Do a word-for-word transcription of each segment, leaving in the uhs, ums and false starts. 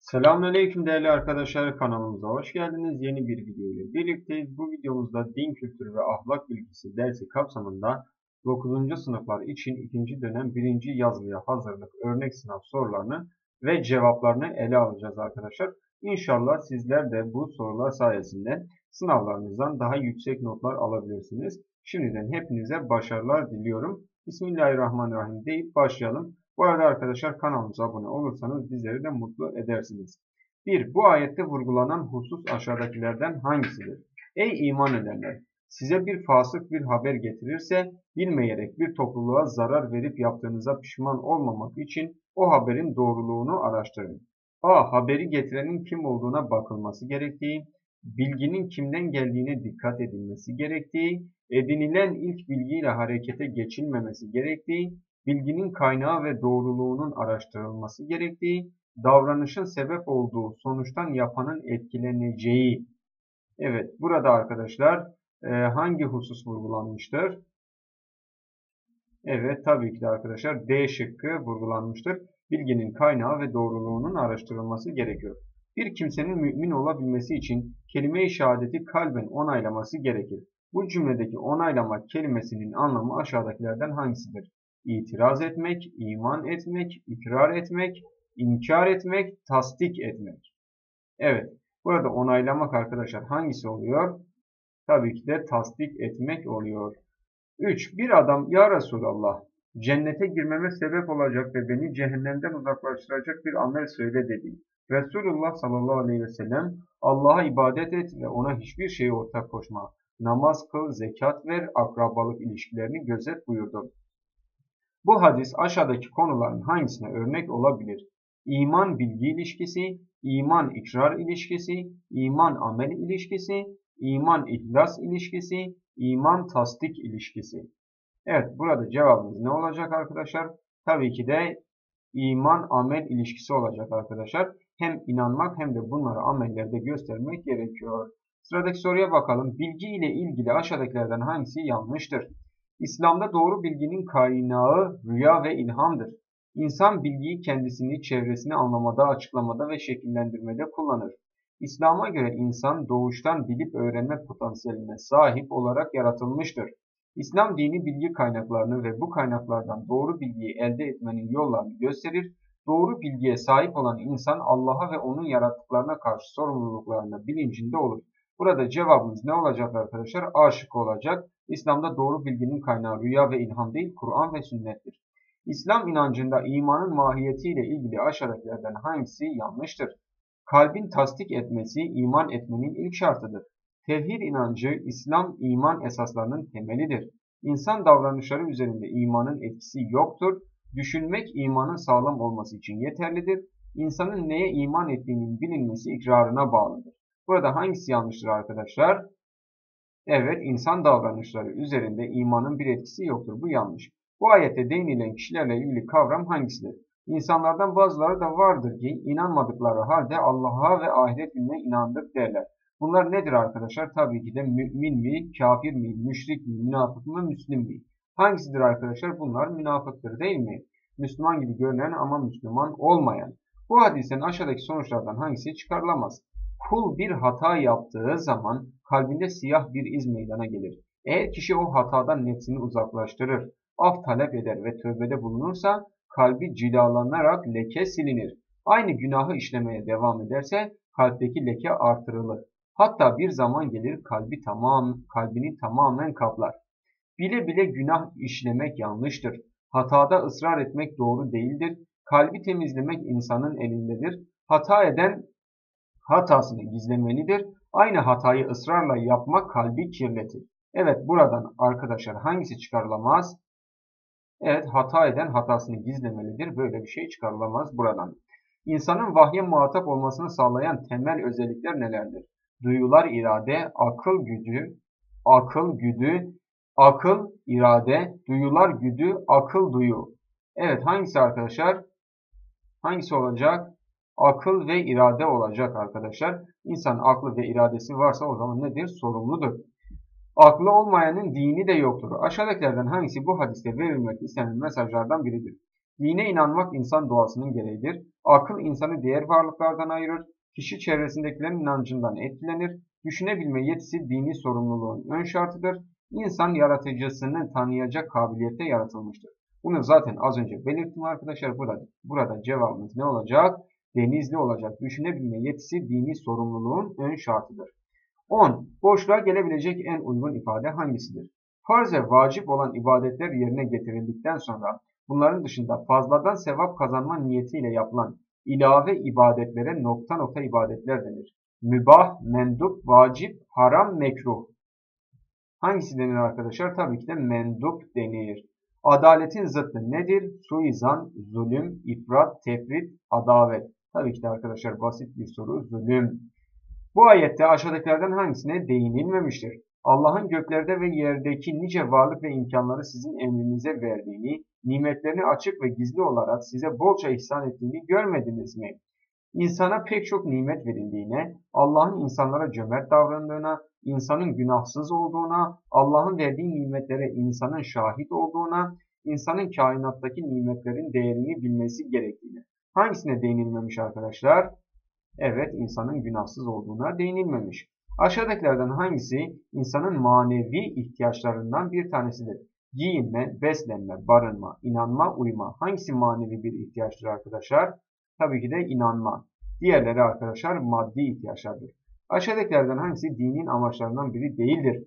Selamünaleyküm değerli arkadaşlar, kanalımıza hoş geldiniz. Yeni bir video ile birlikteyiz. Bu videomuzda din kültürü ve ahlak bilgisi dersi kapsamında dokuzuncu sınıflar için ikinci dönem birinci yazılıya hazırlık örnek sınav sorularını ve cevaplarını ele alacağız arkadaşlar. İnşallah sizler de bu sorular sayesinde sınavlarınızdan daha yüksek notlar alabilirsiniz. Şimdiden hepinize başarılar diliyorum. Bismillahirrahmanirrahim deyip başlayalım. Bu arada arkadaşlar kanalımıza abone olursanız bizleri de mutlu edersiniz. bir. Bu ayette vurgulanan husus aşağıdakilerden hangisidir? Ey iman edenler! Size bir fasık bir haber getirirse bilmeyerek bir topluluğa zarar verip yaptığınıza pişman olmamak için o haberin doğruluğunu araştırın. A. Haberi getirenin kim olduğuna bakılması gerektiği, bilginin kimden geldiğine dikkat edilmesi gerektiği, edinilen ilk bilgiyle harekete geçilmemesi gerektiği, bilginin kaynağı ve doğruluğunun araştırılması gerektiği, davranışın sebep olduğu sonuçtan yapanın etkileneceği. Evet, burada arkadaşlar e, hangi husus vurgulanmıştır? Evet, tabii ki de arkadaşlar D şıkkı vurgulanmıştır. Bilginin kaynağı ve doğruluğunun araştırılması gerekiyor. Bir kimsenin mümin olabilmesi için kelime-i şehadeti kalben onaylaması gerekir. Bu cümledeki onaylamak kelimesinin anlamı aşağıdakilerden hangisidir? İtiraz etmek, iman etmek, ikrar etmek, inkar etmek, tasdik etmek. Evet, burada onaylamak arkadaşlar hangisi oluyor? Tabii ki de tasdik etmek oluyor. üç. Bir adam ya Resulallah cennete girmeme sebep olacak ve beni cehennemden uzaklaştıracak bir amel söyle dedi. Resulullah sallallahu aleyhi ve sellem Allah'a ibadet et ve ona hiçbir şeye ortak koşma. Namaz kıl, zekat ver, akrabalık ilişkilerini gözet buyurdu. Bu hadis aşağıdaki konuların hangisine örnek olabilir? İman bilgi ilişkisi, iman ikrar ilişkisi, iman amel ilişkisi, iman ihlas ilişkisi, iman tasdik ilişkisi. Evet, burada cevabımız ne olacak arkadaşlar? Tabii ki de iman amel ilişkisi olacak arkadaşlar. Hem inanmak hem de bunları amellerde göstermek gerekiyor. Sıradaki soruya bakalım. Bilgi ile ilgili aşağıdakilerden hangisi yanlıştır? İslam'da doğru bilginin kaynağı rüya ve ilhamdır. İnsan bilgiyi kendisini, çevresini anlamada, açıklamada ve şekillendirmede kullanır. İslam'a göre insan doğuştan bilip öğrenme potansiyeline sahip olarak yaratılmıştır. İslam dini bilgi kaynaklarını ve bu kaynaklardan doğru bilgiyi elde etmenin yollarını gösterir. Doğru bilgiye sahip olan insan Allah'a ve onun yarattıklarına karşı sorumluluklarına bilincinde olur. Burada cevabımız ne olacak arkadaşlar? A şıkkı olacak. İslam'da doğru bilginin kaynağı rüya ve ilham değil, Kur'an ve sünnettir. İslam inancında imanın mahiyetiyle ilgili aşağıdakilerden hangisi yanlıştır? Kalbin tasdik etmesi iman etmenin ilk şartıdır. Tevhid inancı İslam iman esaslarının temelidir. İnsan davranışları üzerinde imanın etkisi yoktur. Düşünmek imanın sağlam olması için yeterlidir. İnsanın neye iman ettiğinin bilinmesi ikrarına bağlıdır. Burada hangisi yanlıştır arkadaşlar? Evet, insan davranışları üzerinde imanın bir etkisi yoktur. Bu yanlış. Bu ayette değinilen kişilerle ilgili kavram hangisidir? İnsanlardan bazıları da vardır ki inanmadıkları halde Allah'a ve ahiret gününe inandık derler. Bunlar nedir arkadaşlar? Tabii ki de mümin mi, kafir mi, müşrik mi, münafık mı, müslim mi? Hangisidir arkadaşlar? Bunlar münafıktır değil mi? Müslüman gibi görünen ama Müslüman olmayan. Bu hadisten aşağıdaki sonuçlardan hangisi çıkarılamaz? Kul bir hata yaptığı zaman kalbinde siyah bir iz meydana gelir. Eğer kişi o hatadan nefsini uzaklaştırır, af talep eder ve tövbede bulunursa kalbi cilalanarak leke silinir. Aynı günahı işlemeye devam ederse kalpteki leke artırılır. Hatta bir zaman gelir kalbi tamam, kalbini tamamen kaplar. Bile bile günah işlemek yanlıştır. Hatada ısrar etmek doğru değildir. Kalbi temizlemek insanın elindedir. Hata eden hatasını gizlemelidir. Aynı hatayı ısrarla yapmak kalbi kirletir. Evet, buradan arkadaşlar hangisi çıkarılamaz? Evet, hata eden hatasını gizlemelidir. Böyle bir şey çıkarılamaz buradan. İnsanın vahye muhatap olmasını sağlayan temel özellikler nelerdir? Duyular, irade, akıl gücü, akıl güdü, akıl, irade, duyular güdü, akıl duyu. Evet, hangisi arkadaşlar? Hangisi olacak? Akıl ve irade olacak arkadaşlar. İnsanın aklı ve iradesi varsa o zaman nedir? Sorumludur. Aklı olmayanın dini de yoktur. Aşağıdakilerden hangisi bu hadiste verilmek istenen mesajlardan biridir? Dine inanmak insan doğasının gereğidir. Akıl insanı diğer varlıklardan ayırır. Kişi çevresindekilerin inancından etkilenir. Düşünebilme yetisi dini sorumluluğun ön şartıdır. İnsan yaratıcısını tanıyacak kabiliyette yaratılmıştır. Bunu zaten az önce belirttim arkadaşlar. Burada, burada cevabımız ne olacak? Denizli olacak. Düşünebilme yetisi dini sorumluluğun ön şartıdır. on. Boşluğa gelebilecek en uygun ifade hangisidir? Farz ve vacip olan ibadetler yerine getirildikten sonra bunların dışında fazladan sevap kazanma niyetiyle yapılan ilave ibadetlere nokta nokta ibadetler denir. Mübah, mendup, vacip, haram, mekruh. Hangisi denir arkadaşlar? Tabii ki de mendup denir. Adaletin zıttı nedir? Suizan, zulüm, ifrat, tefrit, adavet. Tabii ki de arkadaşlar basit bir soru. Zulüm. Bu ayette aşağıdakilerden hangisine değinilmemiştir? Allah'ın göklerde ve yerdeki nice varlık ve imkanları sizin emrinize verdiğini, nimetlerini açık ve gizli olarak size bolca ihsan ettiğini görmediniz mi? İnsana pek çok nimet verildiğine, Allah'ın insanlara cömert davrandığına, insanın günahsız olduğuna, Allah'ın verdiği nimetlere insanın şahit olduğuna, insanın kainattaki nimetlerin değerini bilmesi gerektiğine. Hangisine değinilmemiş arkadaşlar? Evet, insanın günahsız olduğuna değinilmemiş. Aşağıdakilerden hangisi insanın manevi ihtiyaçlarından bir tanesidir? Giyinme, beslenme, barınma, inanma, uyuma. Hangisi manevi bir ihtiyaçtır arkadaşlar? Tabii ki de inanma. Diğerleri arkadaşlar maddi ihtiyaçlardır. Aşağıdakilerden hangisi dinin amaçlarından biri değildir?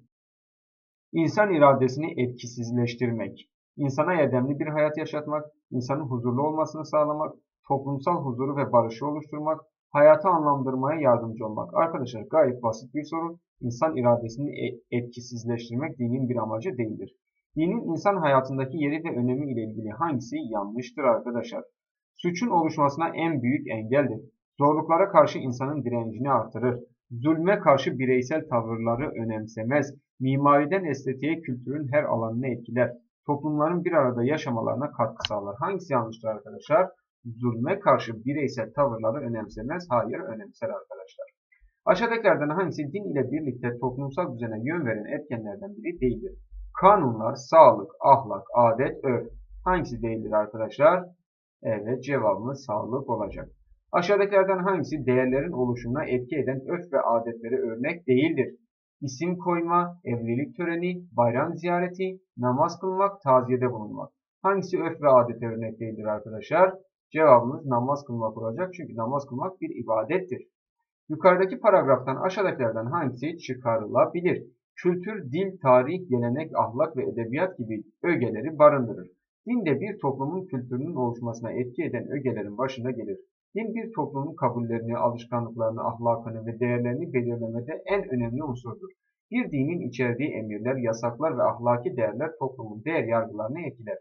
İnsan iradesini etkisizleştirmek, insana erdemli bir hayat yaşatmak, insanın huzurlu olmasını sağlamak, toplumsal huzuru ve barışı oluşturmak, hayatı anlamlandırmaya yardımcı olmak. Arkadaşlar gayet basit bir soru. İnsan iradesini etkisizleştirmek dinin bir amacı değildir. Dinin insan hayatındaki yeri ve önemi ile ilgili hangisi yanlıştır arkadaşlar? Suçun oluşmasına en büyük engeldir. Zorluklara karşı insanın direncini artırır. Zulme karşı bireysel tavırları önemsemez. Mimariden estetiğe kültürün her alanını etkiler. Toplumların bir arada yaşamalarına katkı sağlar. Hangisi yanlıştır arkadaşlar? Zulme karşı bireysel tavırları önemsemez. Hayır, önemser arkadaşlar. Aşağıdakilerden hangisi din ile birlikte toplumsal düzene yön veren etkenlerden biri değildir? Kanunlar, sağlık, ahlak, adet, örf. Hangisi değildir arkadaşlar? Evet, cevabımız sağlık olacak. Aşağıdakilerden hangisi değerlerin oluşumuna etki eden örf ve adetlere örnek değildir? İsim koyma, evlilik töreni, bayram ziyareti, namaz kılmak, taziyede bulunmak. Hangisi örf ve adete örnek değildir arkadaşlar? Cevabımız namaz kılmak olacak. Çünkü namaz kılmak bir ibadettir. Yukarıdaki paragraftan aşağıdakilerden hangisi çıkarılabilir? Kültür, dil, tarih, gelenek, ahlak ve edebiyat gibi ögeleri barındırır. Din de bir toplumun kültürünün oluşmasına etki eden ögelerin başında gelir. Din bir toplumun kabullerini, alışkanlıklarını, ahlakını ve değerlerini belirlemede en önemli unsurdur. Bir dinin içerdiği emirler, yasaklar ve ahlaki değerler toplumun değer yargılarını etkiler.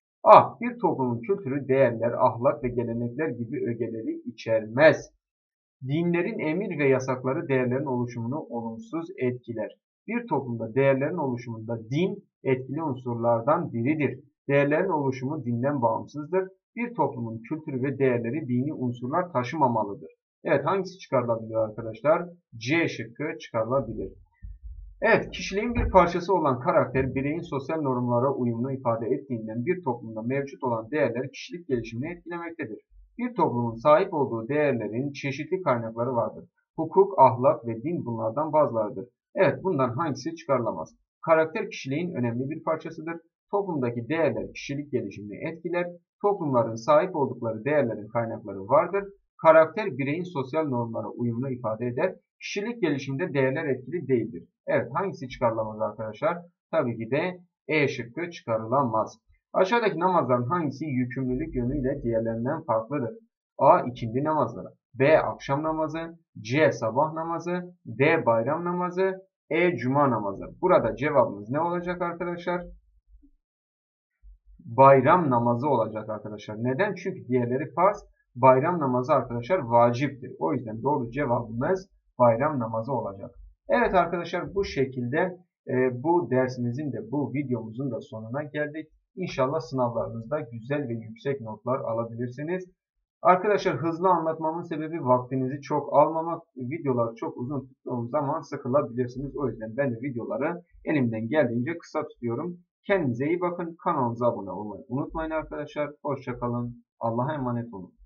A. Bir toplumun kültürü, değerler, ahlak ve gelenekler gibi ögeleri içermez. Dinlerin emir ve yasakları değerlerin oluşumunu olumsuz etkiler. Bir toplumda değerlerin oluşumunda din etkili unsurlardan biridir. Değerlerin oluşumu dinden bağımsızdır. Bir toplumun kültürü ve değerleri dini unsurlar taşımamalıdır. Evet, hangisi çıkarılabilir arkadaşlar? C şıkkı çıkarılabilir. Evet, kişiliğin bir parçası olan karakter, bireyin sosyal normlara uyumunu ifade ettiğinden bir toplumda mevcut olan değerler kişilik gelişimini etkilemektedir. Bir toplumun sahip olduğu değerlerin çeşitli kaynakları vardır. Hukuk, ahlak ve din bunlardan bazılarıdır. Evet, bundan hangisi çıkarılamaz? Karakter kişiliğin önemli bir parçasıdır. Toplumdaki değerler kişilik gelişimini etkiler. Toplumların sahip oldukları değerlerin kaynakları vardır. Karakter bireyin sosyal normlara uyumunu ifade eder. Kişilik gelişiminde değerler etkili değildir. Evet, hangisi çıkarılamaz arkadaşlar? Tabii ki de E şıkkı çıkarılamaz. Aşağıdaki namazların hangisi yükümlülük yönüyle diğerlerinden farklıdır? A. İkindi namazları, B. Akşam namazı, C. Sabah namazı, D. Bayram namazı, E. Cuma namazı. Burada cevabımız ne olacak arkadaşlar? Bayram namazı olacak arkadaşlar. Neden? Çünkü diğerleri farz. Bayram namazı arkadaşlar vaciptir. O yüzden doğru cevabımız bayram namazı olacak. Evet arkadaşlar, bu şekilde e, bu dersimizin de bu videomuzun da sonuna geldik. İnşallah sınavlarınızda güzel ve yüksek notlar alabilirsiniz. Arkadaşlar, hızlı anlatmamın sebebi vaktinizi çok almamak. Videolar çok uzun tuttuğum zaman sıkılabilirsiniz. O yüzden ben de videoları elimden geldiğince kısa tutuyorum. Kendinize iyi bakın. Kanalımıza abone olmayı unutmayın arkadaşlar. Hoşça kalın. Allah'a emanet olun.